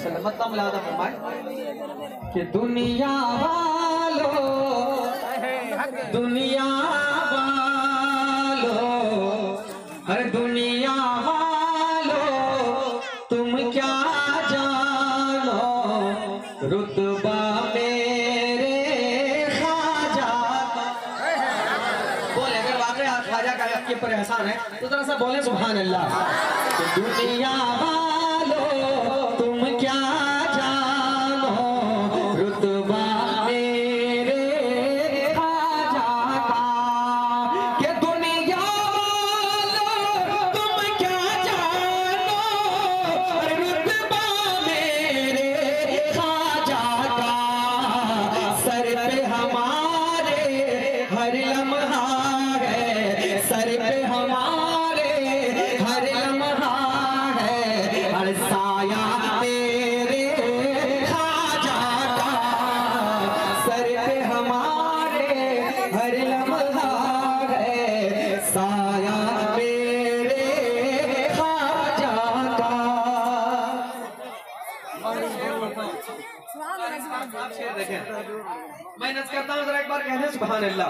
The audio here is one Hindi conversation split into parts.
वसल्लम। मतलब मुलादा फरमाए कि दुनिया वालों हर दुनिया वालों तुम क्या जानो रुतबा मेरे ख्वाजा का। बोले अगर वाकई ख्वाजा का आपके ऊपर एहसान है तो जरा सा बोले सुभान अल्लाह। दुनिया वालों तुम क्या जानो रुतबा मेरे ख्वाजा का। कि दुनिया वालों तुम क्या जानो रुतबा मेरे ख्वाजा का। सर पे हमारे हर लम्हा है, सर पे हमारे हर लम्हा है, हर साया मेरे ख्वाजा का। सर पे हमारे हर लम्हा है, साया मेरे ख्वाजा का। आप शेर देखें, मैं नज़ करता हूँ, जरा एक बार कहते हैं सुभान अल्लाह।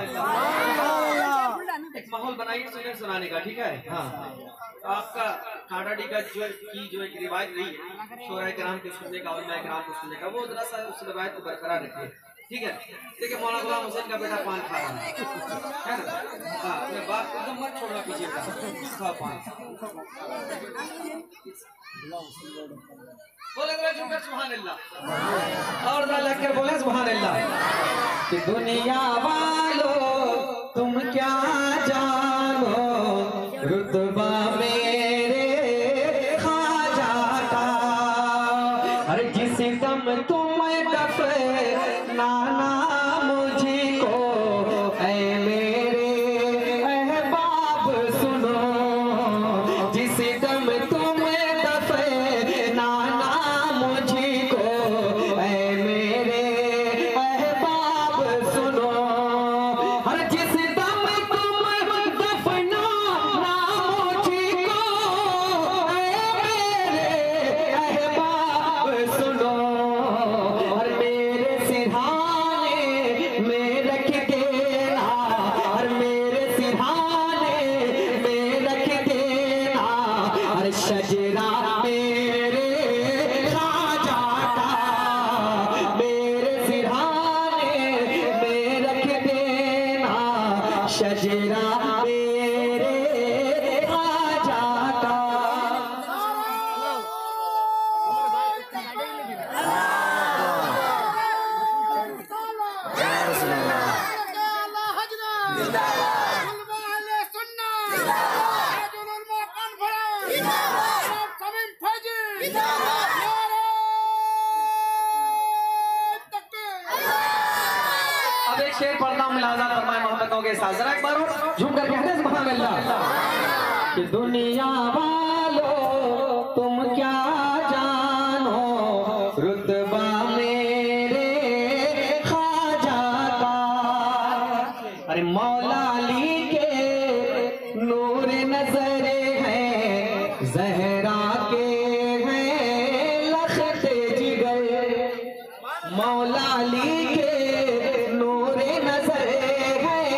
एक माहौल बनाइए सुने सुनाने का, ठीक है? हाँ, आपका काटाडी का जो एक रिवायत रही है शोराए किराम को सुनने का, उलमाए किराम को सुनने का, वो जरा सा उस रिवायत को बरकरार रखिए, ठीक है? देखिए मौलाना गुलाम हुसैन का बेटा पान खा रहा है ना? हाँ, अपने बाप को एकदम मत छोड़ना पीछे का, खाओ पान। बोले सुभान अल्लाह, और ना लगकर बोले सुभान अल्लाह। कि दुनिया वालों तुम क्या जानो रुतबा मेरे ख्वाजा का। अरे जिस दम तुम दफनाना मुझको ऐ मेरे अहबाब सुनो। जिस दम तुम दफनाना मुझको ऐ मेरे अहबाब सुनो। हर जिस दम तुम दफनाना मुझको ऐ मेरे अहबाब सुनो। और मेरे सिरहाने में रख देना, और मेरे सिरहाने में रख देना, और शजरा मेरे ख्वाजा का। मेरे सिरहाने में रख देना, शजरा मेरे ख्वाजा का। अब एक शेर पढ़ता हूँ मुलाजा फरमाए मोहब्बतों के साथ, जरा एक बार और झूम कर कहते हैं सुभान अल्लाह। कि दुनिया वालों तुम क्या जानो रुतबा मेरे ख्वाजा का। अरे मौला अली के नूर नजर हैं, जहरा के हैं लख्त जिगर। मौला अली के नूर नजर हैं,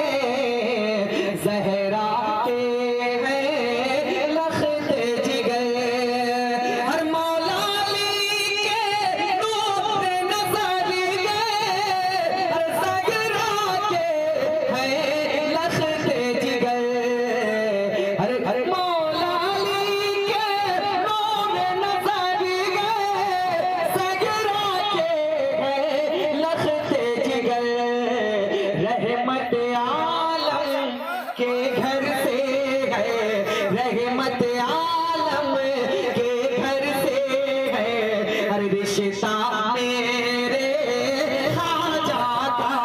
जहरा के हैं लख्त जिगर। हर मौला अली के नूर नजर हैं, हर जहरा के हैं लख्त जिगर। हर मौला अली के नूर नजर हैं, जहरा के हैं लख्त जिगर। रहमत आलम के घर से है, रहमत आलम के घर से है, हर रिश्ता मेरे ख्वाजा का।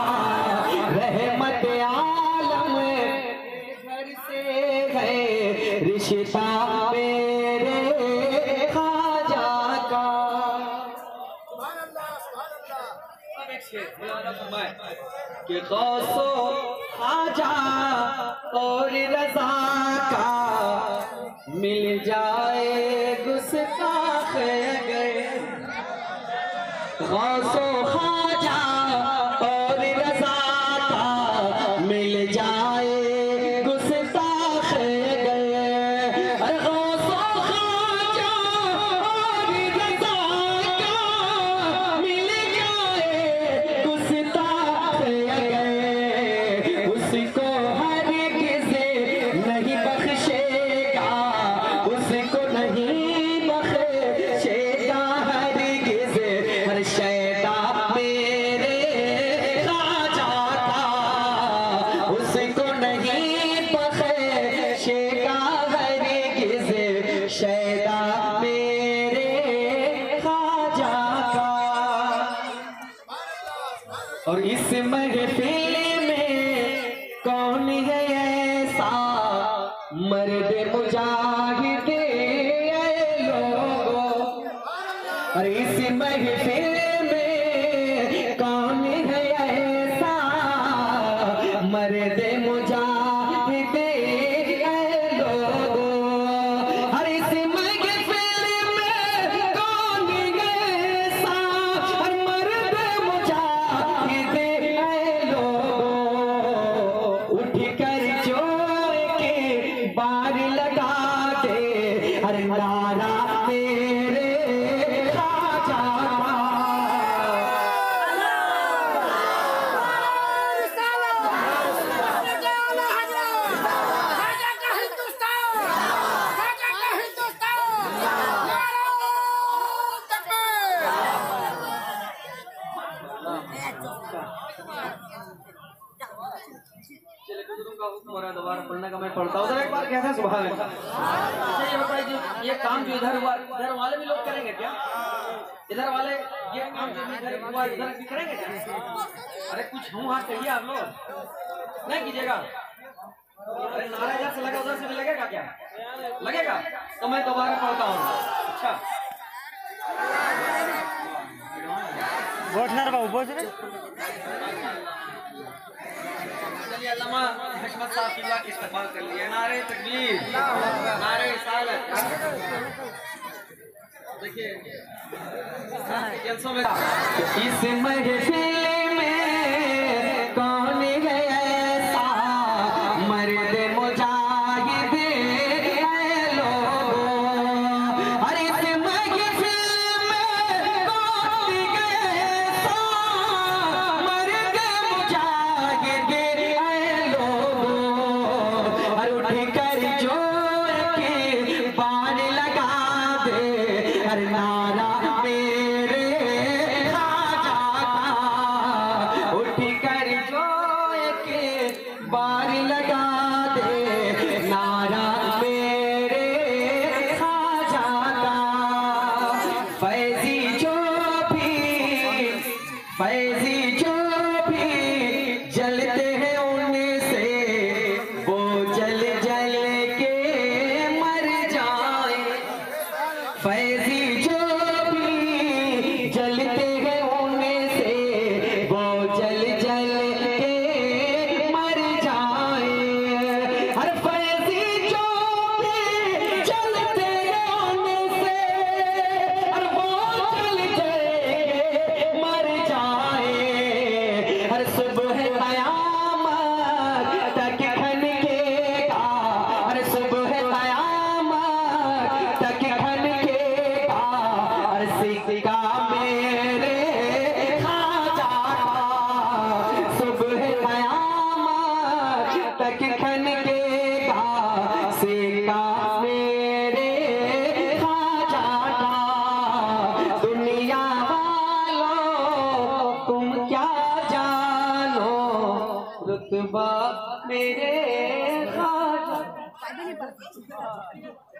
रहमत आलम के घर से है, रिश्ता मेरे ख्वाजा का। अब एक शेर मुलाजा फरमाए कि गौसो ख्वाजा और रजा का मिल जाए गुस्ताख गए। गौसो ख्वाजा और रज़ा का मिल जाए गुस्ताख गए। अरे गौसो ख्वाजा और रज़ा का मिल जाए गुस्ताख गए। उसको हरगिज़ नहीं बख्शेगा, उसको नहीं बख्शेगा हरगिज़। हर शैदा मेरे ख्वाजा का उसको नहीं बख्शेगा हरगिज़। शैदा मेरे ख्वाजा का। और इस महफिल में कौन है ऐसा मर्द मुजाहिद लोगों। और इस महफिल में कौन है ऐसा मर्द मुजाहिद लोगों। हर इस महफिल में कौन है ऐसा मर्द मुजाहिद लोगों। उठ कर जोर के बार लगा दे हर नारा मेरे ख्वाजा का। चलिए बुजुर्गों का हुक्म हो रहा है दोबारा पढ़ने का, मैं पढ़ता हूँ। एक बार कैसा सुभान अल्लाह। अच्छा ये बताइए, ये काम जो इधर हुआ इधर वाले भी लोग करेंगे क्या? इधर वाले ये काम जो इधर हुआ इधर भी करेंगे क्या? अरे कुछ हूँ हाँ कहिए आप लोग, नहीं कीजिएगा? अरे नारा इधर से लगा उधर से भी लगेगा क्या? लगेगा तो मैं दोबारा पढ़ता हूँ। अच्छा चलिए अल्लामा हशमत साहब की दुआ की इस्तकबाल कर लिया। नारे तकबीर, नारे रिसालत। देखिए जलसों में इस महफिल में कौन है ऐसा मर्द मुजाहिद लोगों। हर इस महफिल में कौन है ऐसा मर्द मुजाहिद लोगों। हर उठ कर जोर के बाण लगा दे हर नारा मेरे ख्वाजा का। उठ कर जोर के बाण लगा दे नारा मेरे ख्वाजा का। फैजी जो भी जलते हैं उनसे वो जल जल के मर जाए। फैजी जो भी जलते हैं उनसे वो जल जल के मर जाए। हर फैजी जो भी जलते हैं उनसे हर वो जल जल के मर जाए। हर सुबह क़यामत तक खनकेगा, हर सुबह क़यामत तक खनकेगा। हर सिक्का मेरे ख्वाजा का सुबह क़यामत तक खनकेगा। सिक्का मेरे ख्वाजा का। दुनिया वालों तुम क्या जानो रुतबा मेरे ख्वाजा।